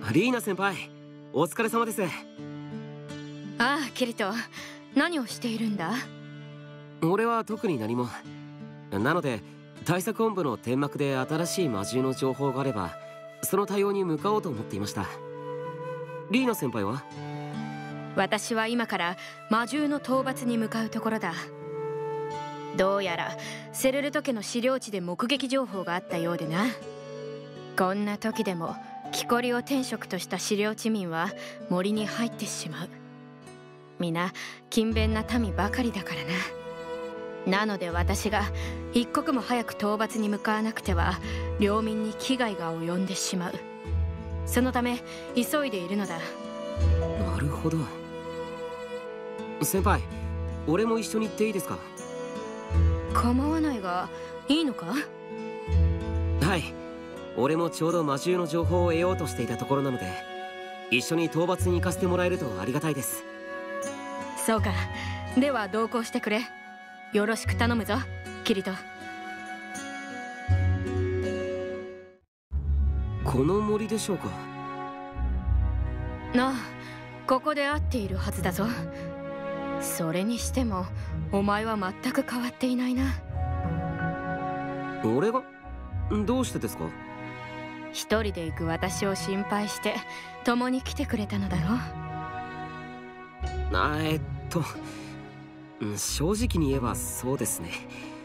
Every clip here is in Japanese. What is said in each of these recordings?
リーナ先輩、お疲れ様です。 ああ、キリト、何をしているんだ？ 俺は特に何も。なので対策本部の天幕で新しい魔獣の情報があればその対応に向かおうと思っていました。リーナ先輩は？ 私は今から魔獣の討伐に向かうところだ。どうやらセルルト家の資料地で目撃情報があったようでな。こんな時でも木こりを天職とした資料地民は森に入ってしまう。皆勤勉な民ばかりだからな。なので私が一刻も早く討伐に向かわなくては領民に危害が及んでしまう。そのため急いでいるのだ。 なるほど。先輩、俺も一緒に行っていいですか？ 構わないが、いいのか？ はい、俺もちょうど魔獣の情報を得ようとしていたところなので一緒に討伐に行かせてもらえるとありがたいです。 そうか。では同行してくれ。よろしく頼むぞ、キリト。 この森でしょうか？ なあ、ここで会っているはずだぞ。それにしてもお前は全く変わっていないな。 俺が？どうしてですか？ 一人で行く私を心配して共に来てくれたのだろう。 正直に言えばそうですね。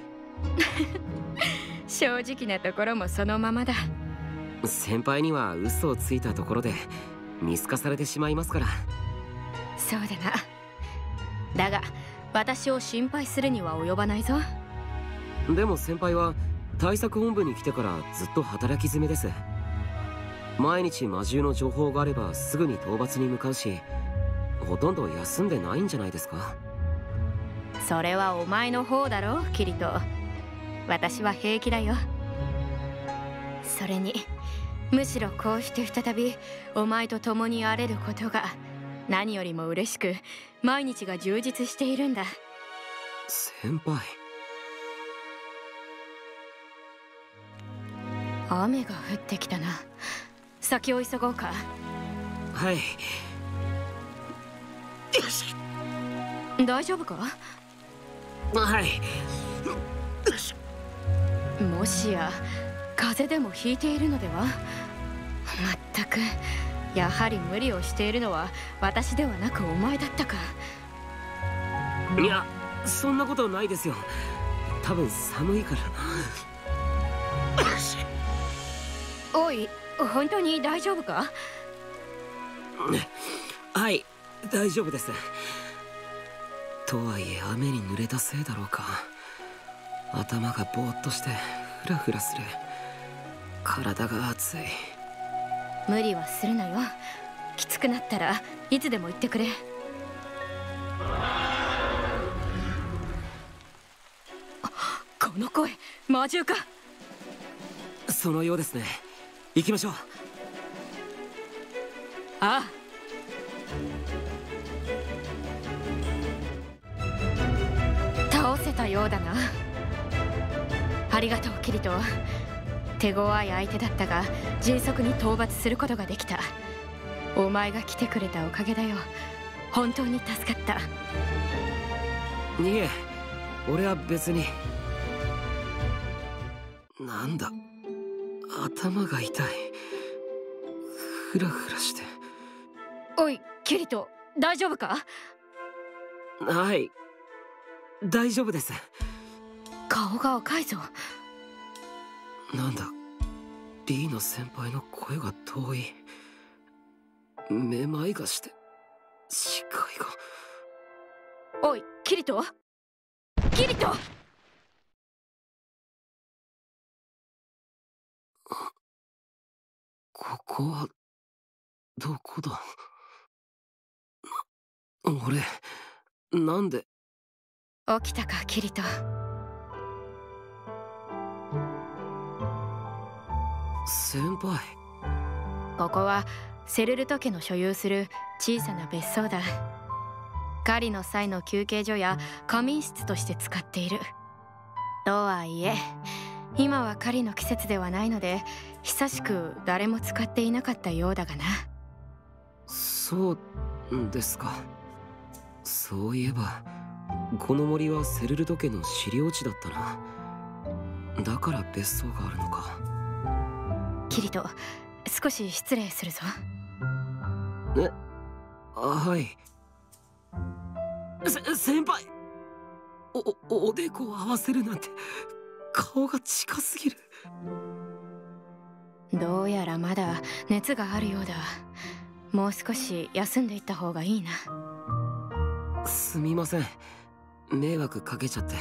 正直なところもそのままだ。 先輩には嘘をついたところで見透かされてしまいますから。 そうだな。だが私を心配するには及ばないぞ。 でも先輩は対策本部に来てからずっと働き詰めです。毎日魔獣の情報があればすぐに討伐に向かうし、ほとんど休んでないんじゃないですか？ それはお前の方だろ、キリト。私は平気だよ。それにむしろこうして再びお前と共に荒れることが何よりも嬉しく、毎日が充実しているんだ。 先輩。 雨が降ってきたな。先を急ごうか。 はい。よし。 大丈夫か？ はい。よし。 もしや風邪でもひいているのでは？まったく、やはり無理をしているのは私ではなくお前だったか。 いや、そんなことないですよ。多分寒いから。よし。 おい、本当に大丈夫か？ はい、大丈夫です。とはいえ雨に濡れたせいだろうか。頭がぼーっとしてフラフラする。体が熱い。 無理はするなよ。きつくなったらいつでも言ってくれ。この声、魔獣か？ そのようですね。行きましょう。 ああ。倒せたようだな。ありがとう、キリト。手強い相手だったが迅速に討伐することができた。お前が来てくれたおかげだよ。本当に助かった。 いえ、俺は別に。なんだ、頭が痛い。フラフラして。 おい、キリト、大丈夫か？ はい、大丈夫です。 顔が赤いぞ。 なんだ、リーナ先輩の声が遠い。めまいがして視界が。 おい、キリト、キリト。 ここはどこだ？俺、なんで？ 起きたか、キリト。 先輩。 ここはセルルト家の所有する小さな別荘だ。狩りの際の休憩所や仮眠室として使っている。とはいえ今は狩りの季節ではないので久しく誰も使っていなかったようだがな。 そうですか。そういえばこの森はセルルト家の資料地だったな。だから別荘があるのか。 キリト、少し失礼するぞ。 はい。先輩、おでこを合わせるなんて顔が近すぎる。 どうやらまだ熱があるようだ。もう少し休んでいった方がいいな。 すみません、迷惑かけちゃって。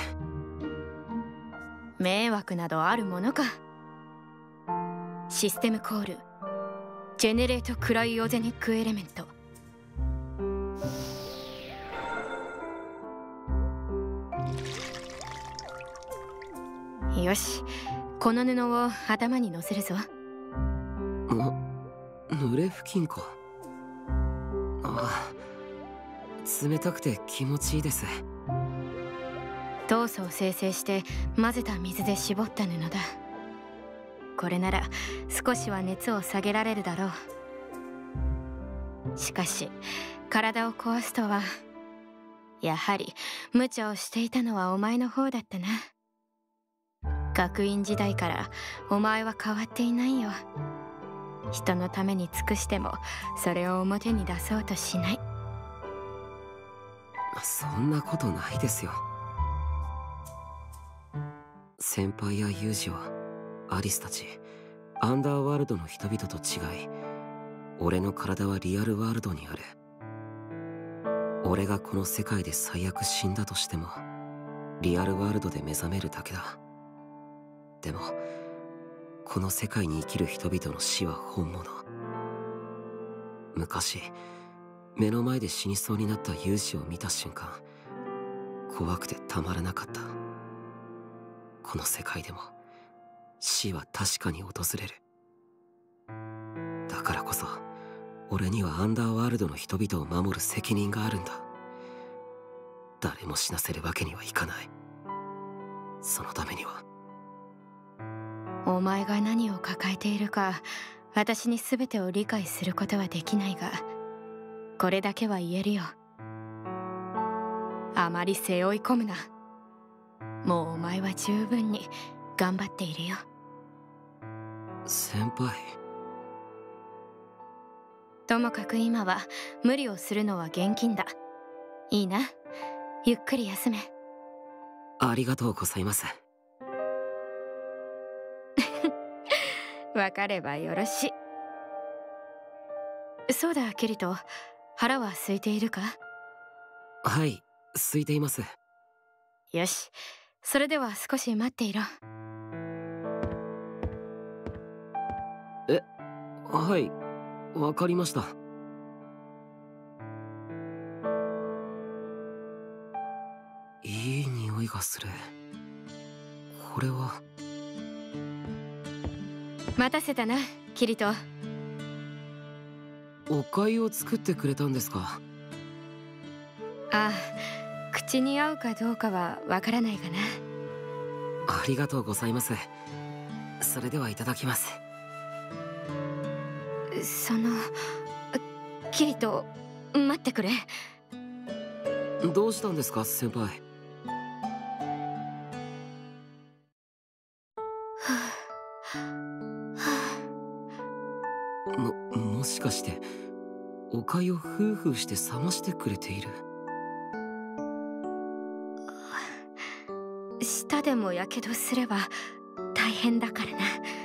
迷惑などあるものか。システムコールジェネレートクライオゼニックエレメント。よし、この布を頭に乗せるぞ。 濡れ布巾か。ああ、冷たくて気持ちいいです。 酵素を生成して混ぜた水で絞った布だ。これなら少しは熱を下げられるだろう。しかし体を壊すとは。やはり無茶をしていたのはお前の方だったな。学院時代からお前は変わっていないよ。人のために尽くしてもそれを表に出そうとしない。 そんなことないですよ。先輩やユージはアリスたちアンダーワールドの人々と違い、俺の体はリアルワールドにある。俺がこの世界で最悪死んだとしてもリアルワールドで目覚めるだけだ。でもこの世界に生きる人々の死は本物。昔目の前で死にそうになったユージを見た瞬間、怖くてたまらなかった。この世界でも死は確かに訪れる。だからこそ俺にはアンダーワールドの人々を守る責任があるんだ。誰も死なせるわけにはいかない。そのためには。 お前が何を抱えているか私に全てを理解することはできないが、これだけは言えるよ。あまり背負い込むな。もうお前は十分に頑張っているよ。 先輩。 ともかく今は無理をするのは厳禁だ。いいな、ゆっくり休め。 ありがとうございます。 わかればよろしい。そうだキリト、腹は空いているか？ はい、空いています。 よし、それでは少し待っていろ。 はい、わかりました。いい匂いがする。これは。 待たせたなキリト。 お粥を作ってくれたんですか？ ああ、口に合うかどうかはわからないがな。 ありがとうございます。それではいただきます。 キリト、待ってくれ。 どうしたんですか先輩？もしかしてお粥をフーフーして冷ましてくれている？ 舌でもやけどすれば大変だからな。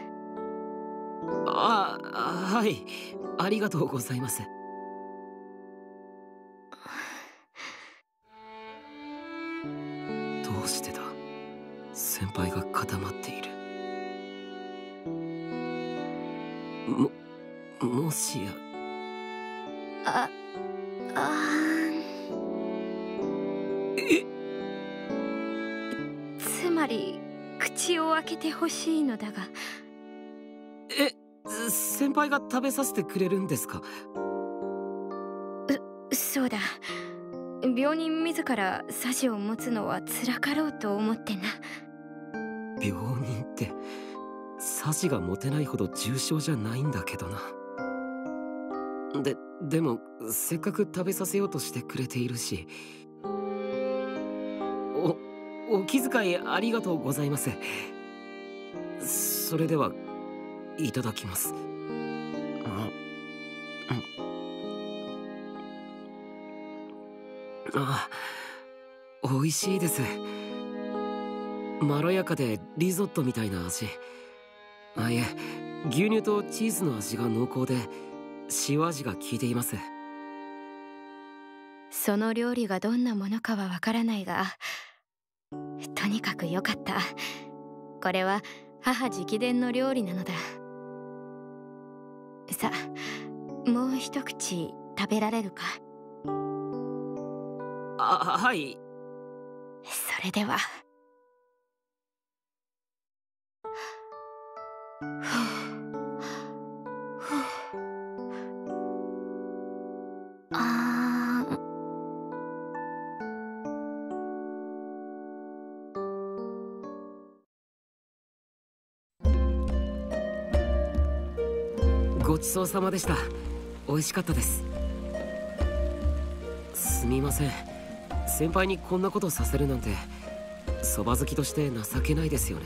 はい、ありがとうございます。どうしてだ？先輩が固まっている。もしや。 つまり口を開けてほしいのだが。 先輩が食べさせてくれるんですか？ そうだ、病人自らサジを持つのは辛かろうと思ってな。 病人ってサジが持てないほど重症じゃないんだけどな。 でもせっかく食べさせようとしてくれているし。お気遣いありがとうございます。それではいただきます。美味しいです。まろやかでリゾットみたいな味。いえ、牛乳とチーズの味が濃厚で塩味が効いています。 その料理がどんなものかはわからないが、とにかく良かった。これは母直伝の料理なのだ。さ、もう一口食べられるか？ はい。 それでは。 ごちそうさまでした。美味しかったです。すみません、先輩にこんなことさせるなんてそば好きとして情けないですよね。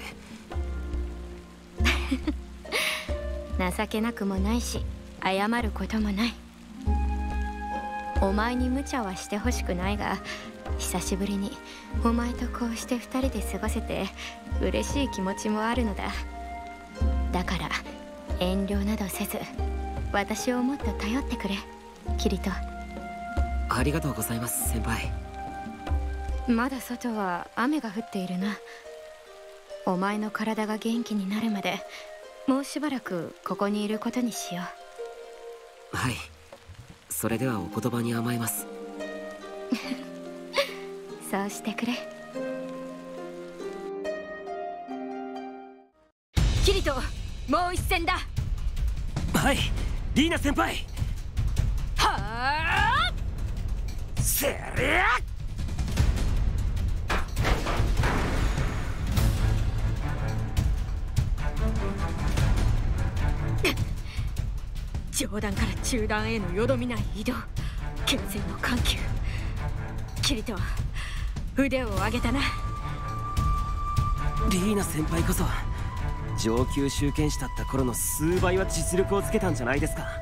情けなくもないし謝ることもない。お前に無茶はしてほしくないが、久しぶりにお前とこうして二人で過ごせて嬉しい気持ちもあるのだ。だから遠慮などせず私をもっと頼ってくれ、キリト。 ありがとうございます、先輩。 まだ外は雨が降っているな。お前の体が元気になるまでもうしばらくここにいることにしよう。はい、それではお言葉に甘えます。 そうしてくれ。キリト、もう一戦だ。 はい、リーナ先輩。 はあ、 せりゃ上段から中段へのよどみない移動、剣戦の緩急。キリト、腕を上げたな。 リーナ先輩こそ上級集権士だった頃の数倍は実力をつけたんじゃないですか。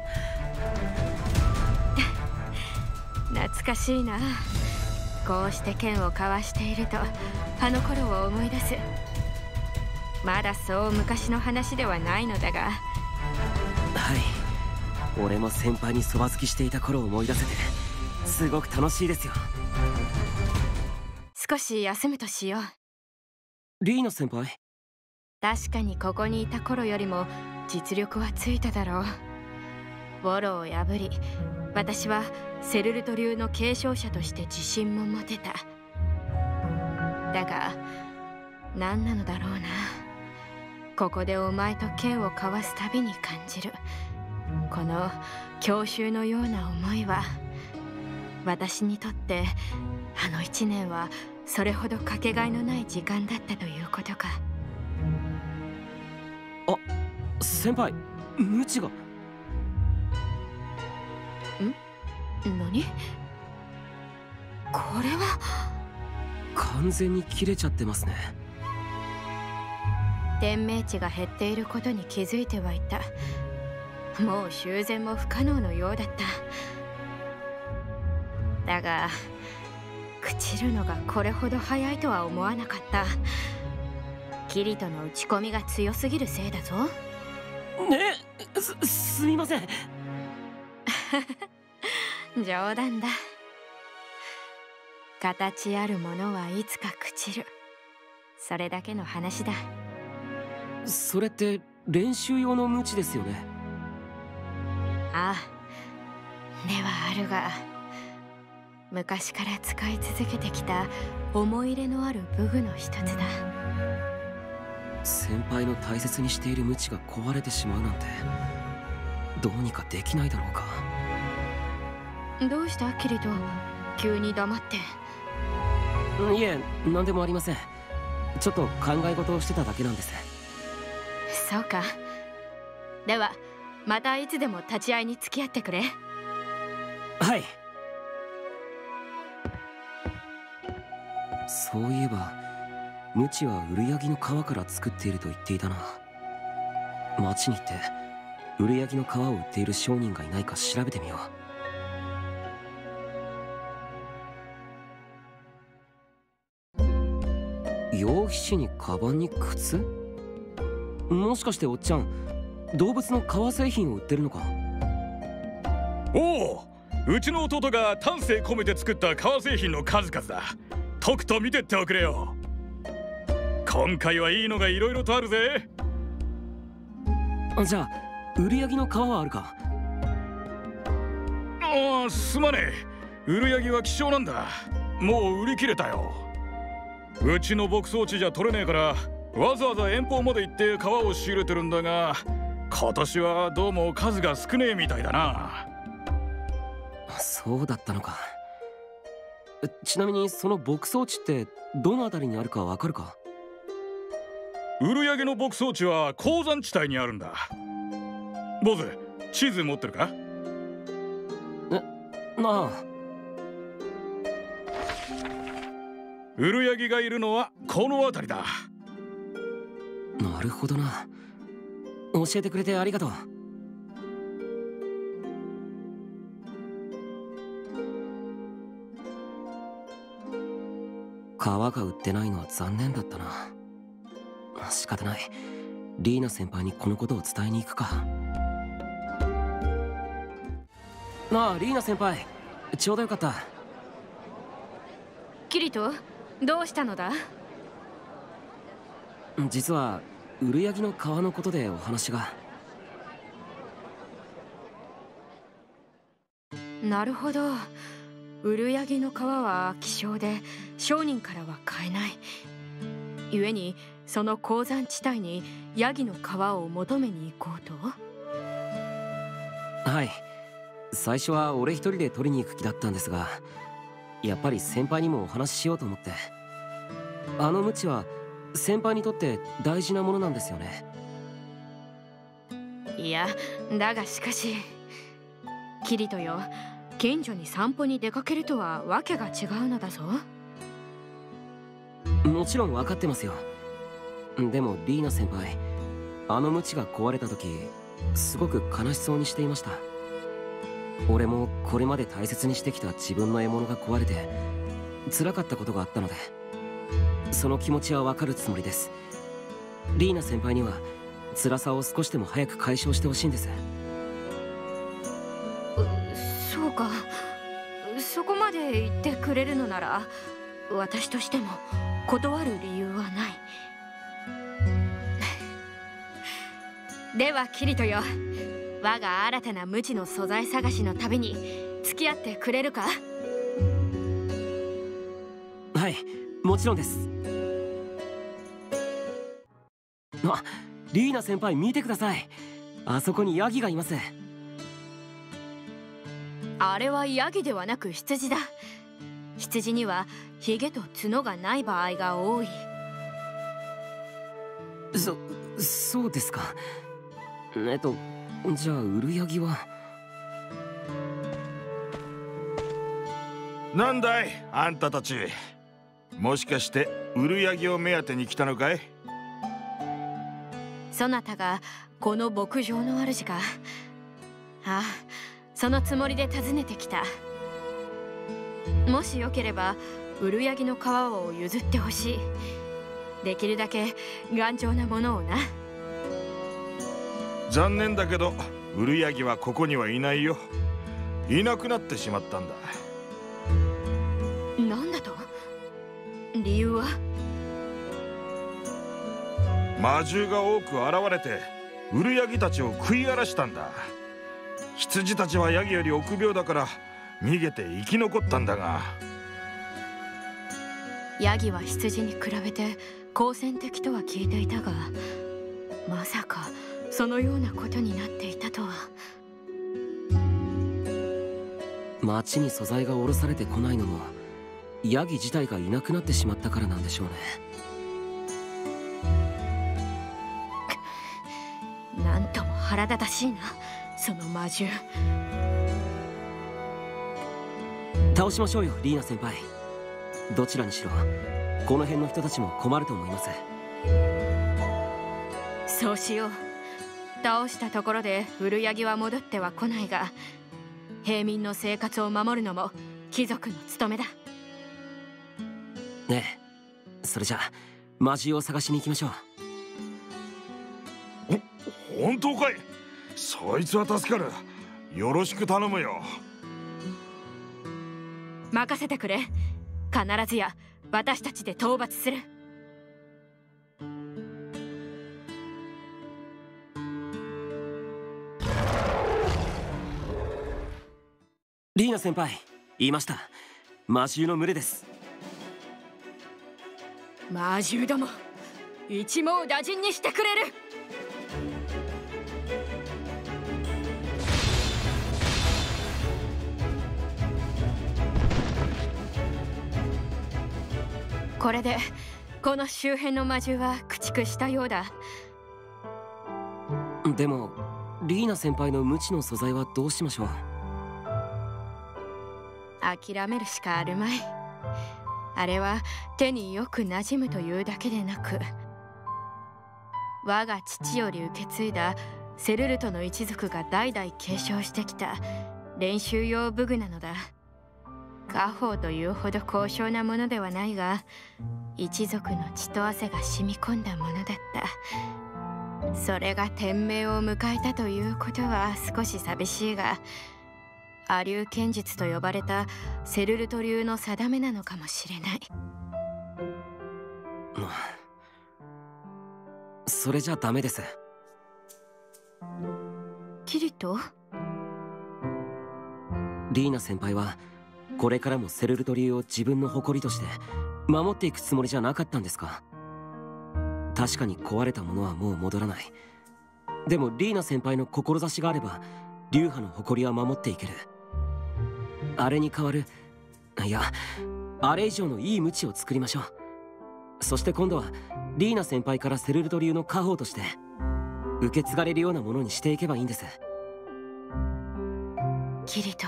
懐かしいな。こうして剣を交わしているとあの頃を思い出す。まだそう昔の話ではないのだが。 はい、俺も先輩にそば好きしていた頃を思い出せてすごく楽しいですよ。 少し休むとしよう。 リーナ先輩。 確かにここにいた頃よりも実力はついただろう。ボロを破り、私はセルルト流の継承者として自信も持てた。だが何なのだろうな、ここでお前と剣を交わすたびに感じるこの郷愁のような思いは、私にとってあの1年はそれほどかけがえのない時間だったということか。 先輩、無知が。 何？これは完全に切れちゃってますね。 天命値が減っていることに気づいてはいた。もう修繕も不可能のようだった。だが朽ちるのがこれほど早いとは思わなかった。キリトの打ち込みが強すぎるせいだぞ。 ね、すみません。 冗談だ。形あるものはいつか朽ちる、それだけの話だ。 それって練習用の無知ですよね。 ああ、ではあるが昔から使い続けてきた思い入れのある武具の一つだ。 先輩の大切にしている無知が壊れてしまうなんてどうにかできないだろうか。 どうしたキリト、急に黙って。 いえ、何でもありません。ちょっと考え事をしてただけなんです。 そうか。ではまたいつでも立ち会いに付き合ってくれ。 はい。そういえば鞭はウルヤギの皮から作っていると言っていたな。町に行ってウルヤギの皮を売っている商人がいないか調べてみよう。羊皮紙にカバンに靴？もしかしておっちゃん、動物の革製品を売ってるのか？ おお、うちの弟が丹精込めて作った革製品の数々だ。とくと見てっておくれよ。今回はいいのがいろいろとあるぜ。 じゃあウルヤギの皮はあるか？ ああ、すまねえ。ウルヤギは希少なんだ。もう売り切れたよ。うちの牧草地じゃ取れねえから、わざわざ遠方まで行って皮を仕入れてるんだが、今年はどうも数が少ねえみたいだな。 そうだったのか。ちなみにその牧草地ってどの辺りにあるかわかるか？ ウルヤギの牧草地は鉱山地帯にあるんだ。坊主、地図持ってるか？ なあ。 ウルヤギがいるのはこの辺りだ。 なるほどな。教えてくれてありがとう。皮が売ってないのは残念だったな。仕方ない。リーナ先輩にこのことを伝えに行くか。なあリーナ先輩、ちょうどよかった。 キリト、どうしたのだ？ 実はウルヤギの皮のことでお話が。 なるほど。ウルヤギの皮は希少で商人からは買えない。故にその鉱山地帯にヤギの皮を求めに行こうと。 はい、最初は俺一人で取りに行く気だったんですが、やっぱり先輩にもお話ししようと思って。あの鞭は先輩にとって大事なものなんですよね。 いや、だがしかしキリトよ、近所に散歩に出かけるとはわけが違うのだぞ。 もちろん分かってますよ。でもリーナ先輩、あの鞭が壊れた時すごく悲しそうにしていました。俺もこれまで大切にしてきた自分の獲物が壊れて辛かったことがあったので、その気持ちは分かるつもりです。リーナ先輩には辛さを少しでも早く解消してほしいんです。 そうか、そこまで言ってくれるのなら私としても断る理由はない。ではキリトよ、我が新たな鞭の素材探しの旅に付き合ってくれるか？ はい、もちろんです。あ、リーナ先輩見てください。あそこにヤギがいます。 あれはヤギではなく羊だ。羊にはヒゲと角がない場合が多い。 そうですか。じゃあウルヤギは。 なんだいあんたたち、もしかしてウルヤギを目当てに来たのかい？ そなたがこの牧場の主か？ああ、そのつもりで訪ねてきた。もしよければウルヤギの皮を譲ってほしい。できるだけ頑丈なものをな。 残念だけどウルヤギはここにはいないよ。いなくなってしまったんだ。 なんだと？理由は？ 魔獣が多く現れてウルヤギたちを食い荒らしたんだ。羊たちはヤギより臆病だから逃げて生き残ったんだが。 ヤギは羊に比べて好戦的とは聞いていたが、まさかそのようなことになっていたとは。 町に素材が卸されてこないのもヤギ自体がいなくなってしまったからなんでしょうね。 なんとも腹立たしいな、その魔獣。 倒しましょうよリーナ先輩。どちらにしろこの辺の人たちも困ると思います。 そうしよう。倒したところでウルヤギは戻っては来ないが、平民の生活を守るのも貴族の務めだ。 ねえ、それじゃあ魔獣を探しに行きましょう。本当かい？そいつは助かる。よろしく頼むよ。 任せてくれ。必ずや私たちで討伐する。 リーナ先輩、言いました。魔獣の群れです。 魔獣ども、一網打尽にしてくれる。これでこの周辺の魔獣は駆逐したようだ。 でもリーナ先輩の無知の素材はどうしましょう。 諦めるしかあるまい。あれは手によく馴染むというだけでなく、我が父より受け継いだセルルトの一族が代々継承してきた練習用武具なのだ。家宝というほど高尚なものではないが、一族の血と汗が染み込んだものだった。それが天命を迎えたということは少し寂しいが、亜流剣術と呼ばれたセルルト流の定めなのかもしれない。 それじゃダメです。 キリト？ リーナ先輩はこれからもセルルト流を自分の誇りとして守っていくつもりじゃなかったんですか？確かに壊れたものはもう戻らない。でもリーナ先輩の志があれば流派の誇りは守っていける。あれに代わる、いや、あれ以上のいい無知を作りましょう。そして今度はリーナ先輩からセルルト流の家宝として受け継がれるようなものにしていけばいいんです。 キリト、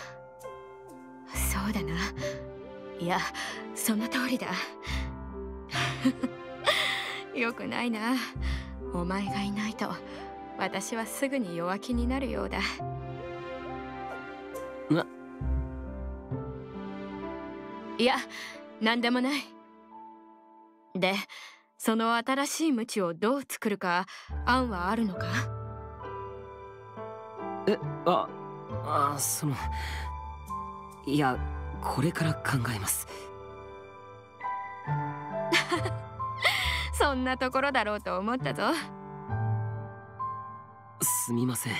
そうだな。いや、その通りだ。よくないな。お前がいないと私はすぐに弱気になるようだ。いや、なんでもない。で、その新しい鞭をどう作るか案はあるのか？ いや、これから考えます。 そんなところだろうと思ったぞ。 すみません。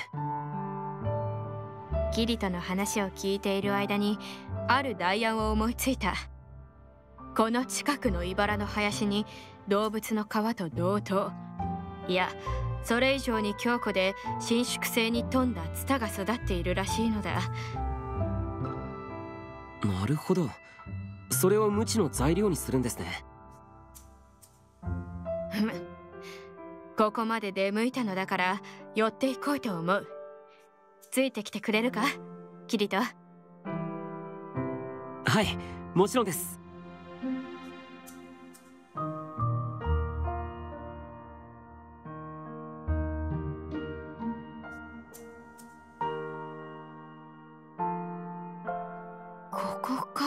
キリトの話を聞いている間にある代案を思いついた。この近くの茨の林に動物の皮と同等、いやそれ以上に強固で伸縮性に富んだツタが育っているらしいのだ。 なるほど、それを無知の材料にするんですね。 ここまで出向いたのだから寄っていこうと思う。ついてきてくれるか、キリト？ はい、もちろんです。 ここか。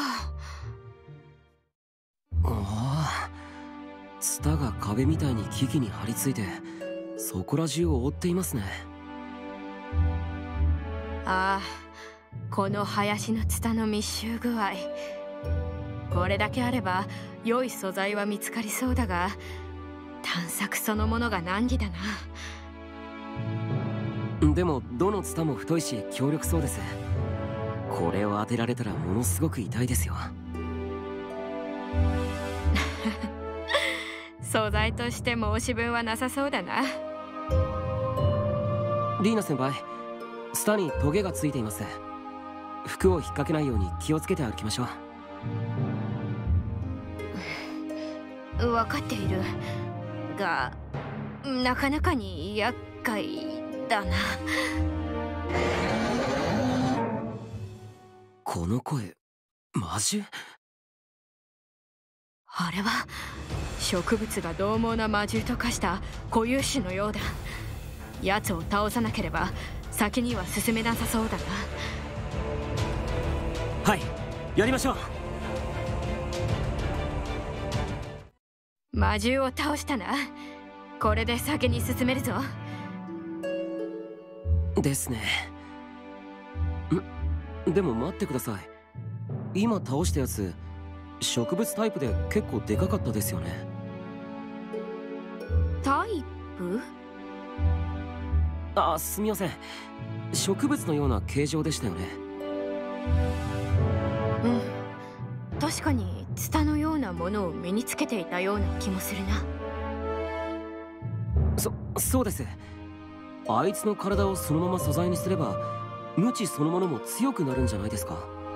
ああ、ツタが壁みたいに木々に張り付いてそこら中を覆っていますね。 ああ、この林のツタの密集具合。これだけあれば良い素材は見つかりそうだが、探索そのものが難儀だな。 でもどのツタも太いし強力そうです。これを当てられたらものすごく痛いですよ。 素材として申し分はなさそうだな。 リーナ先輩、ツタにトゲがついています。服を引っ掛けないように気をつけて歩きましょう。分かっているが、なかなかに厄介だな。 この声、 魔獣？ あれは植物が獰猛な魔獣と化した固有種のようだ。奴を倒さなければ先には進めなさそうだな。 はい、やりましょう。 魔獣を倒したな。これで先に進めるぞ。 ですね。でも待ってください。今倒したやつ植物タイプで結構でかかったですよね。 タイプ？ あ、すみません。植物のような形状でしたよね。 うん、確かにツタのようなものを身につけていたような気もするな。 そうです。あいつの体をそのまま素材にすれば無知そのものも強くなるんじゃないですか。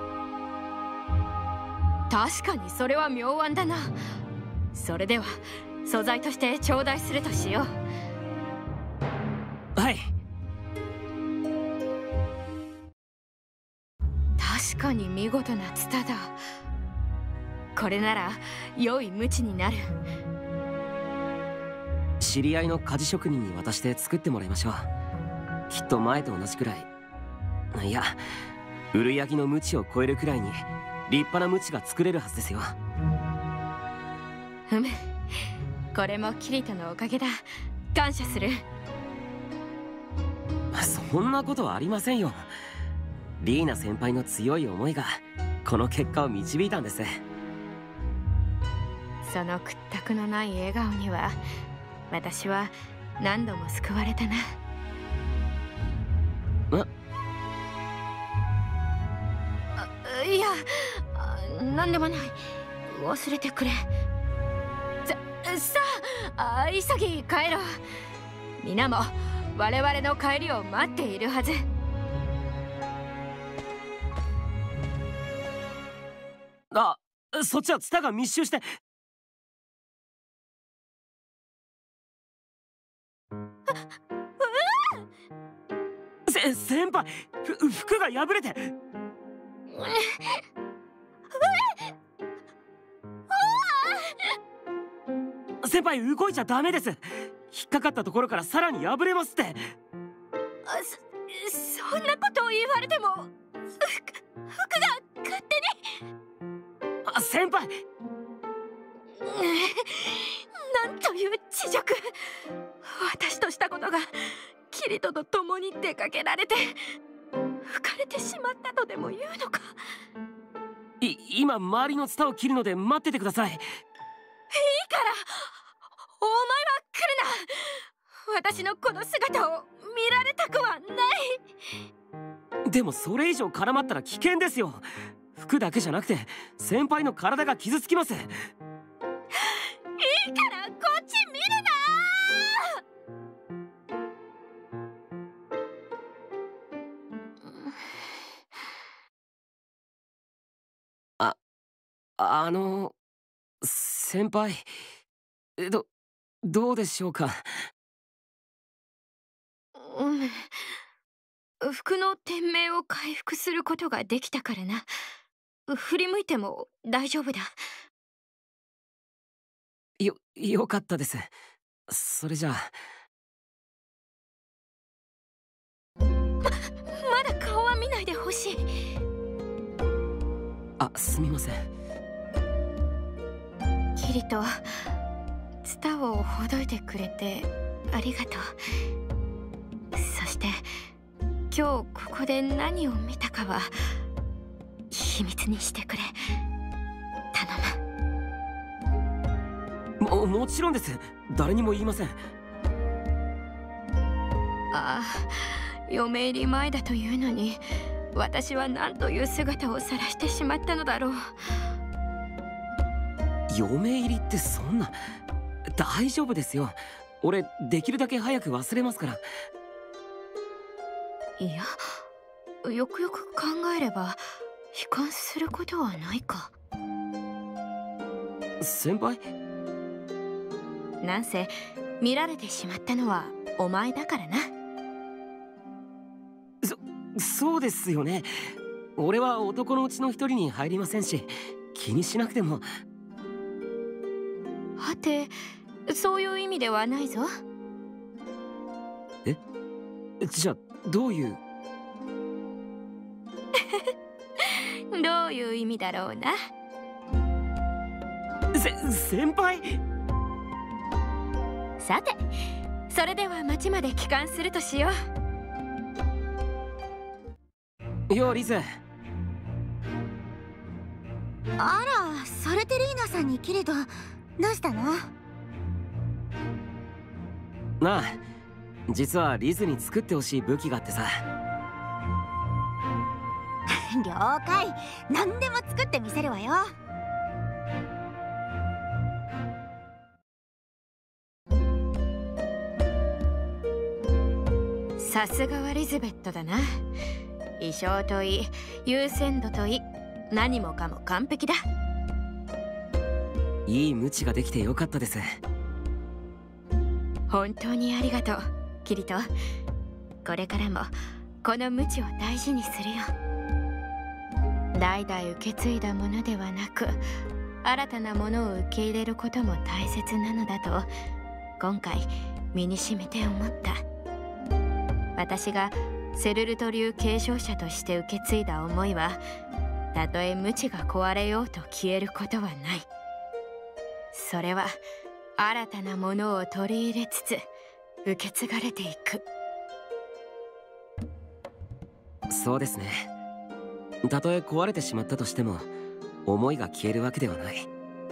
確かにそれは妙案だな。それでは素材として頂戴するとしよう。はい。 確かに見事なツタだ。これなら良い無知になる。 知り合いの鍛冶職人に渡して作ってもらいましょう。きっと前と同じくらい、いや、ウルヤギの無知を超えるくらいに立派な無知が作れるはずですよ。 ふむ、これもキリトのおかげだ。感謝する。 そんなことはありませんよ。リーナ先輩の強い思いがこの結果を導いたんです。 その屈託のない笑顔には私は何度も救われたな。いや、何でもない。忘れてくれ。さあ、急ぎ帰ろう。皆も我々の帰りを待っているはず。 あ、そっちはツタが密集して。先輩、服が破れて。先輩、動いちゃダメです。引っかかったところからさらに破れますって。 そんなことを言われても服が勝手に。 先輩、 なんという恥辱。私としたことがキリトと共に出かけられて吹かれてしまったとでも言うのか。 今周りのツタを切るので待っててください。いいからお前は来るな。私のこの姿を見られたくはない。 でもそれ以上絡まったら危険ですよ。服だけじゃなくて先輩の体が傷つきます。いいからこっち見るな。先輩、どうでしょうか。 服の天命を回復することができたからな。振り向いても大丈夫だ。 よかったです。それじゃあ。 まだ顔は見ないでほしい。 すみません。 キリト、ツタをほどいてくれてありがとう。そして今日ここで何を見たかは秘密にしてくれ。頼む。 もちろんです。誰にも言いません。 嫁入り前だというのに私は何という姿を晒してしまったのだろう。 嫁入りってそんな。大丈夫ですよ。俺できるだけ早く忘れますから。 いや、よくよく考えれば悲観することはないか。 先輩？ なんせ見られてしまったのはお前だからな。 そうですよね。 俺は男のうちの一人に入りませんし、気にしなくても。 はて、そういう意味ではないぞ。 え？じゃあどういう？ どういう意味だろうな。 先輩。 さて、それでは町まで帰還するとしよう。ようリズ。 あら、ソルテリーナさんにキリト、どうしたの？ なあ、実はリズに作ってほしい武器があってさ。 了解、何でも作ってみせるわよ。 さすがはリズベットだな。衣装といい、優先度といい、何もかも完璧だ。 いいムチができてよかったです。 本当にありがとう、キリト。これからもこのムチを大事にするよ。代々受け継いだものではなく、新たなものを受け入れることも大切なのだと今回身にしめて思った。私がセルルト流継承者として受け継いだ思いは、たとえ無知が壊れようと消えることはない。それは新たなものを取り入れつつ受け継がれていく。 そうですね。たとえ壊れてしまったとしても思いが消えるわけではない。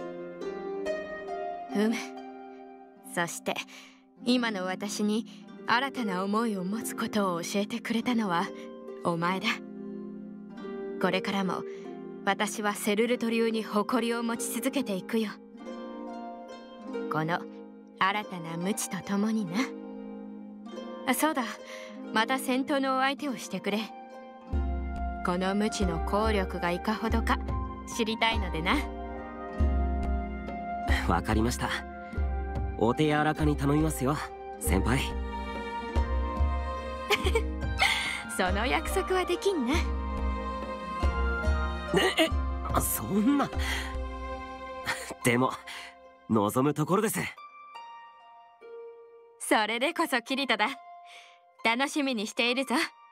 そして今の私に新たな思いを持つことを教えてくれたのはお前だ。これからも私はセルルト流に誇りを持ち続けていくよ。この新たな無知と共にな。そうだ、また戦闘のお相手をしてくれ。この無知の効力がいかほどか知りたいのでな。 わかりました。お手柔らかに頼みますよ、先輩。 その約束はできんな。 そんな。でも望むところです。 それでこそキリトだ。楽しみにしているぞ。